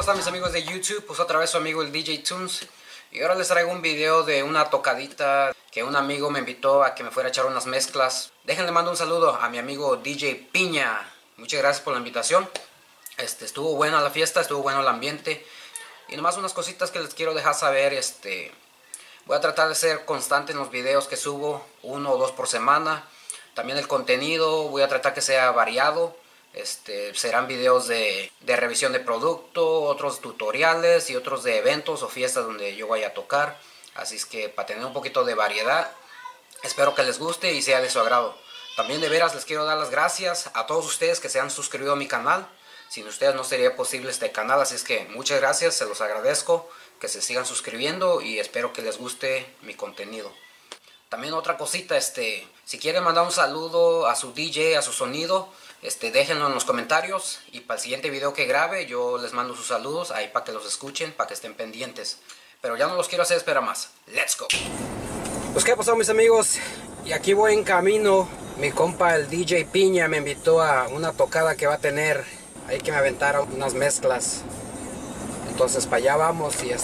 están mis amigos de YouTube? Pues otra vez su amigo el DJ Tunes. Y ahora les traigo un video de una tocadita que un amigo me invitó a que me fuera a echar unas mezclas. Déjenle mando un saludo a mi amigo DJ Piña. Muchas gracias por la invitación. Estuvo buena la fiesta, estuvo bueno el ambiente. Y nomás unas cositas que les quiero dejar saber. Voy a tratar de ser constante en los videos que subo, 1 o 2 por semana. También el contenido voy a tratar que sea variado. Serán videos de revisión de producto, otros tutoriales y otros de eventos o fiestas donde yo vaya a tocar. Así es que para tener un poquito de variedad, espero que les guste y sea de su agrado. También de veras les quiero dar las gracias a todos ustedes que se han suscrito a mi canal. Sin ustedes no sería posible este canal, así es que muchas gracias, se los agradezco. Que se sigan suscribiendo y espero que les guste mi contenido. También otra cosita, si quieren mandar un saludo a su DJ, a su sonido, déjenlo en los comentarios y para el siguiente video que grabe yo les mando sus saludos ahí para que los escuchen, para que estén pendientes. Pero ya no los quiero hacer esperar más. Let's go. Pues qué pasó mis amigos, y aquí voy en camino. Mi compa el DJ Piña me invitó a una tocada que va a tener, ahí que me aventaron unas mezclas. Entonces para allá vamos y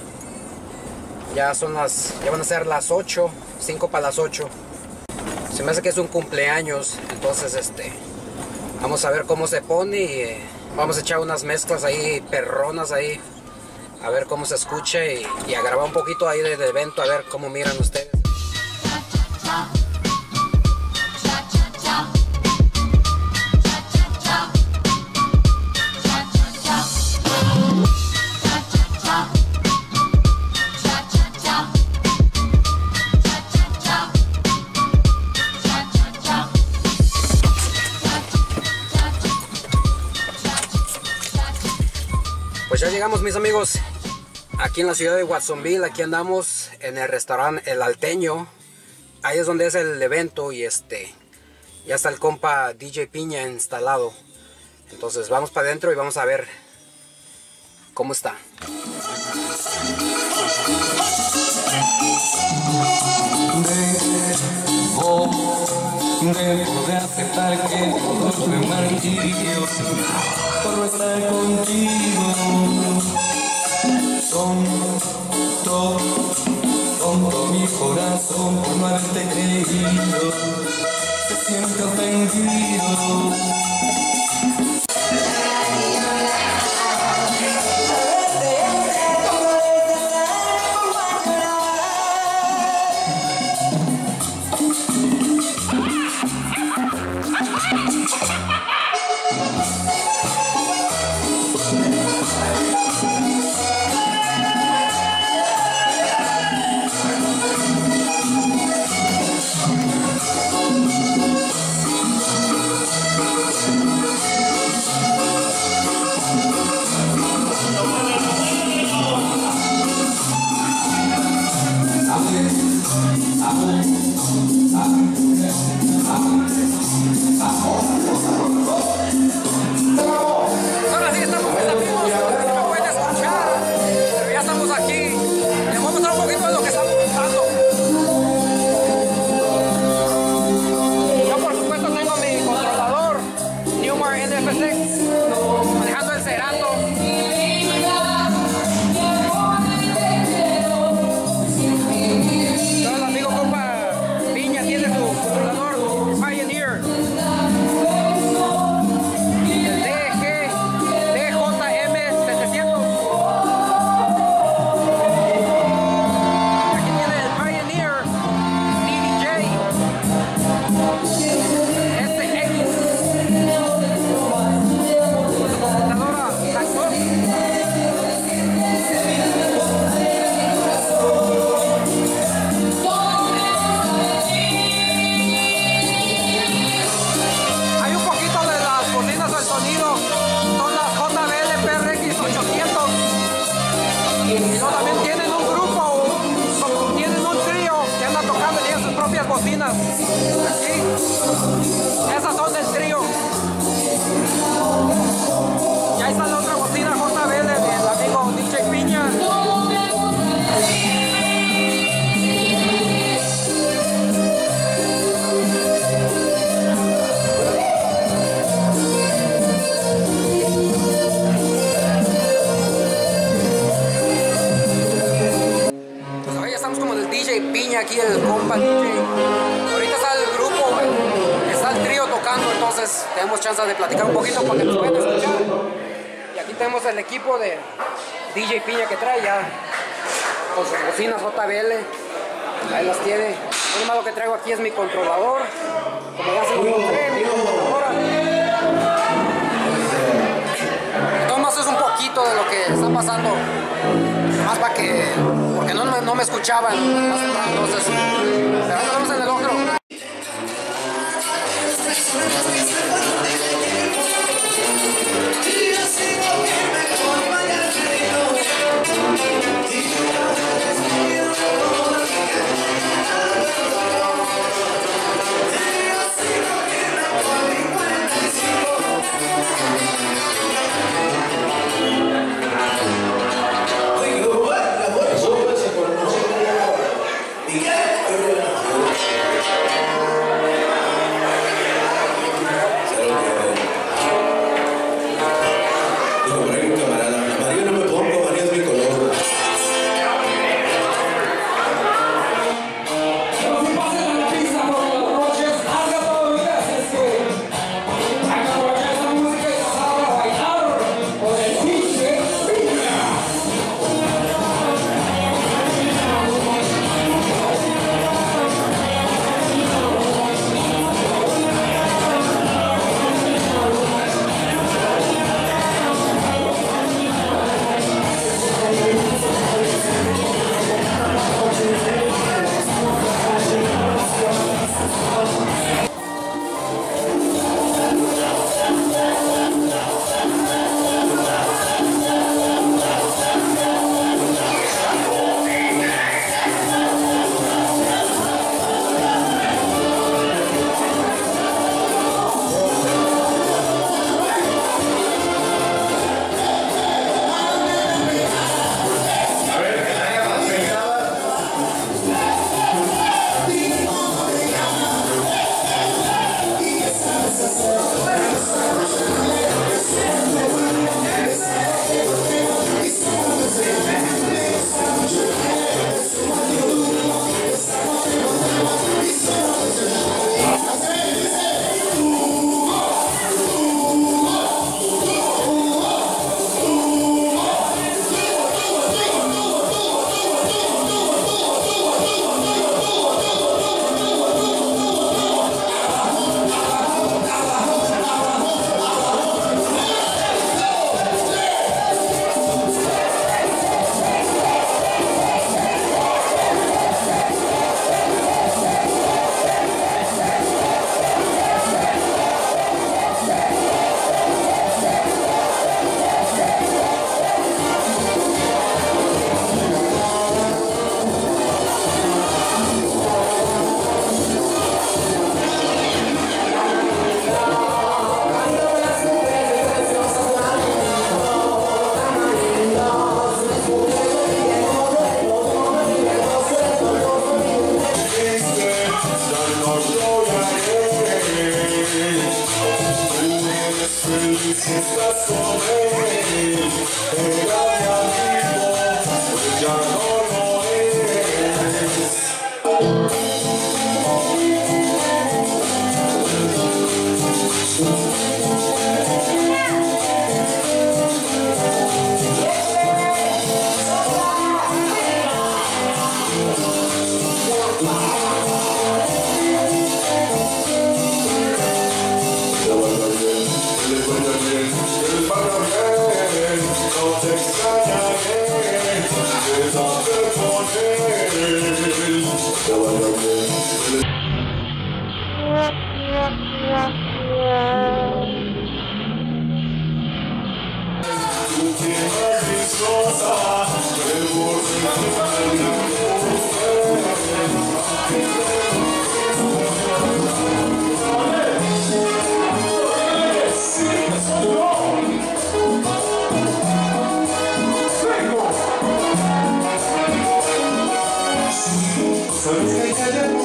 ya van a ser las 8, 5 para las 8. Se me hace que es un cumpleaños, entonces vamos a ver cómo se pone y vamos a echar unas mezclas ahí perronas ahí, a ver cómo se escucha y a grabar un poquito ahí del evento, a ver cómo miran ustedes. Pues ya llegamos mis amigos, aquí en la ciudad de Watsonville. Aquí andamos en el restaurante El Alteño. Ahí es donde es el evento y ya está el compa DJ Piña instalado. Entonces vamos para adentro y vamos a ver cómo está. Debo de aceptar que todo fue un martirio por no estar contigo. Tonto mi corazón por no haberte creído, se siente ofendido. aquí el compa DJ. Ahorita está el grupo, está el trío tocando, entonces tenemos chance de platicar un poquito para que nos puedan escuchar. Y aquí tenemos el equipo de DJ Piña que trae ya con sus bocinas JBL. Ahí las tiene. Lo único que traigo aquí es mi controlador. Como ya se lo mostré, mi controladora. Entonces es un poquito de lo que está pasando. Más para que... porque no me escuchaban más temprano, entonces... pero nos vemos en el otro. ¿Sabes qué hay que hacer?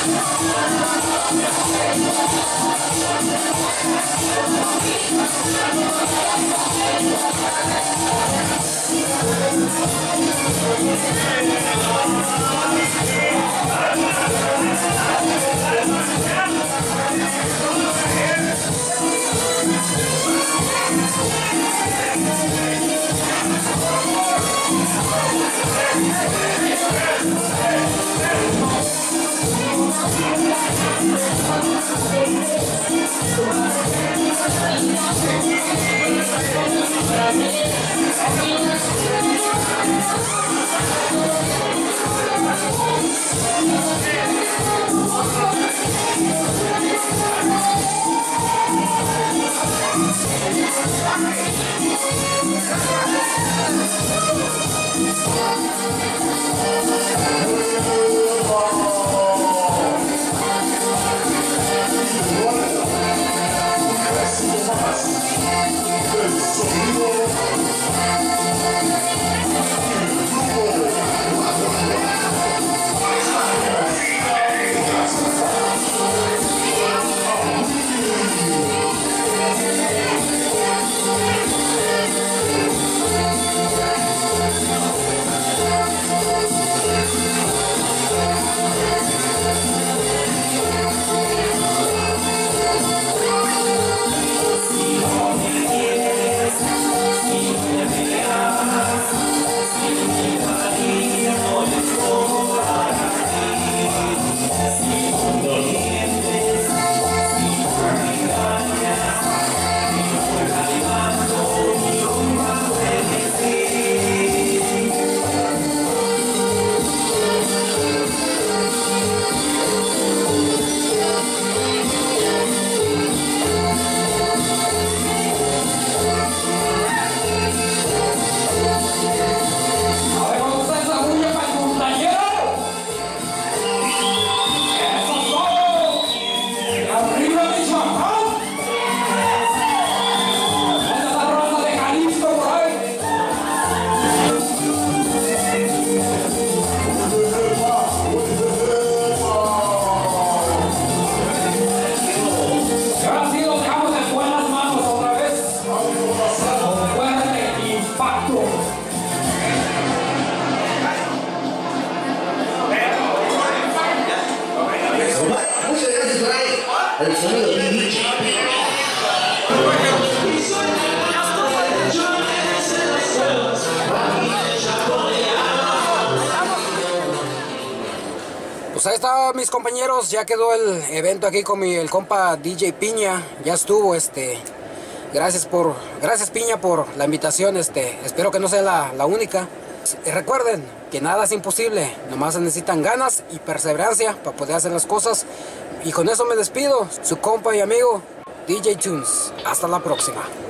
El sonido de DJ. Pues ahí está, mis compañeros, ya quedó el evento aquí con el compa DJ Piña, ya estuvo, gracias Piña por la invitación, espero que no sea la única. Y recuerden que nada es imposible, nomás se necesitan ganas y perseverancia para poder hacer las cosas. Y con eso me despido, su compa y amigo DJ Tunes. Hasta la próxima.